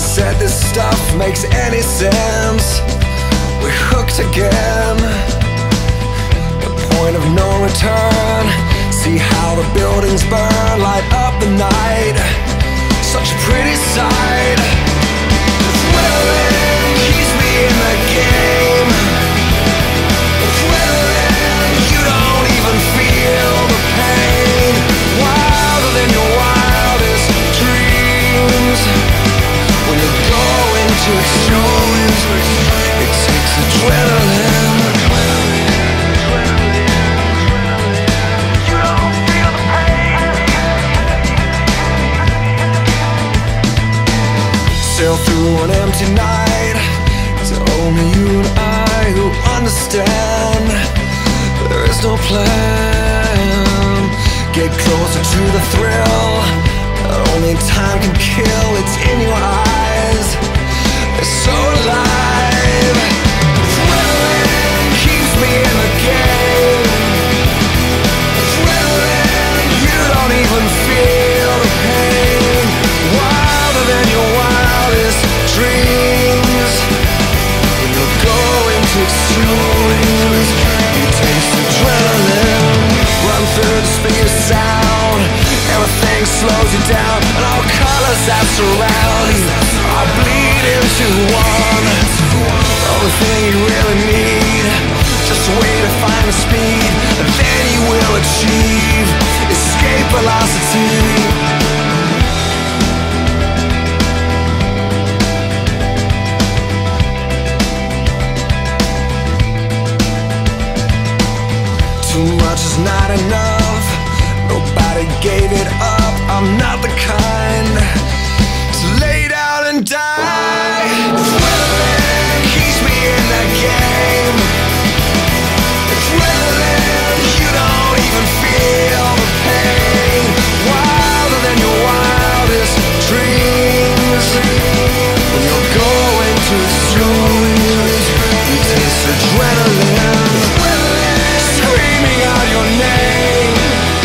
said this stuff makes any sense. We're hooked again. The point of no return. See how the buildings burn, light up the night. Such a pretty sight. Adrenaline keeps me in the game. Adrenaline, you don't even feel the pain. Wilder than your wildest dreams. When you're going to extremes, it takes adrenaline. You don't feel the pain. Sail through an empty night. It's only you and I who understand. There is no plan. Get closer to the thrill that only time can kill. It's in your eyes. It's so alive. Adrenaline keeps me in the game. Adrenaline, you don't even feel the pain. Wilder than your wildest dreams. When you're going to extremes, you taste adrenaline. Run through the speed of sound. Everything slows you down, and all colors that surround you all bleed into one. The only thing you really need, just a way to find the speed, and then you will achieve escape velocity. Too much is not enough. Nobody gave it up. I'm not the kind to lay down and die. Adrenaline keeps me in the game. Adrenaline, you don't even feel the pain. Wilder than your wildest dreams. When you're going to extremes, you taste adrenaline. Screaming out your name.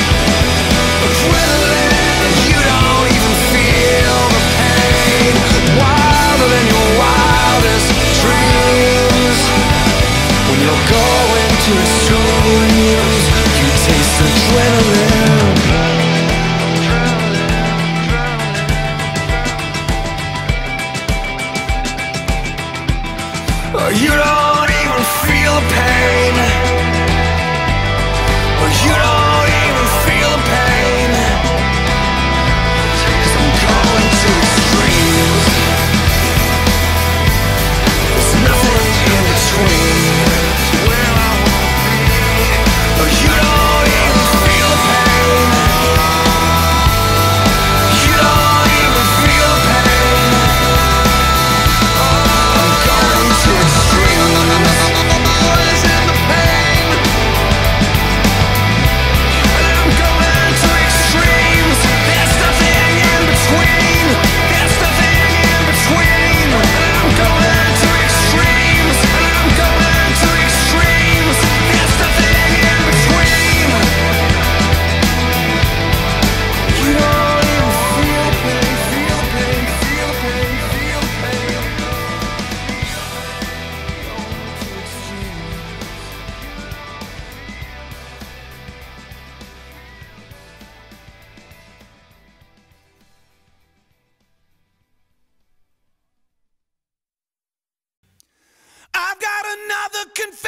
Adrenaline, you don't even feel the pain. Wilder than your wildest dreams. When you're going to extremes, you taste adrenaline. You don't even feel the pain. You don't even feel the pain. 'Cause I'm going to extremes. There's nothing in between. Where I wanna be. You don't even feel the pain. You don't even feel the pain. I'm going to extremes. What is in the pain? I'm going to extremes. There's nothing in between. There's nothing in between. I'm going to extremes. I'm going to extremes. There's nothing in between. You don't even feel pain, feel pain, feel pain, feel pain. Going to extremes. I've got another confession.